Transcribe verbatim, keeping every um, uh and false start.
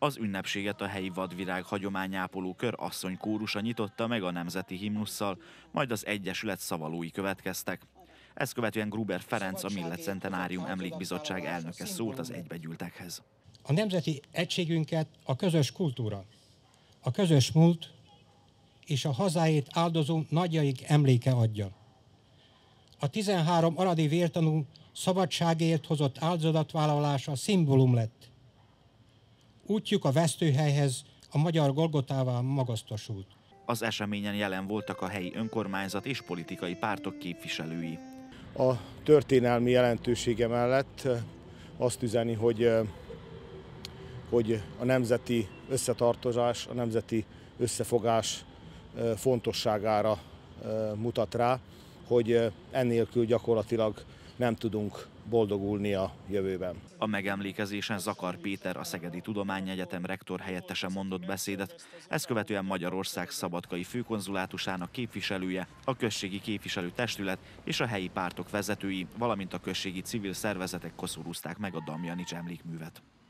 Az ünnepséget a helyi vadvirág hagyományápoló kör asszonykórusa nyitotta meg a nemzeti himnusszal, majd az egyesület szavalói következtek. Ezt követően Gruber Ferenc, a Millet Centenárium Emlékbizottság elnöke szólt az egybegyűltekhez. A nemzeti egységünket a közös kultúra, a közös múlt és a hazáét áldozó nagyjaik emléke adja. A tizenhárom aradi vértanú szabadságért hozott áldozatvállalása szimbólum lett. Útjuk a vesztőhelyhez, a magyar Golgotává magasztosult. Az eseményen jelen voltak a helyi önkormányzat és politikai pártok képviselői. A történelmi jelentősége mellett azt üzeni, hogy, hogy a nemzeti összetartozás, a nemzeti összefogás fontosságára mutat rá, hogy ennélkül gyakorlatilag nem tudunk boldogulni a jövőben. A megemlékezésen Zakar Péter, a Szegedi Tudományegyetem rektor helyettese mondott beszédet, ezt követően Magyarország szabadkai főkonzulátusának képviselője, a községi képviselőtestület és a helyi pártok vezetői, valamint a községi civil szervezetek koszorúzták meg a Damjanics emlékművet.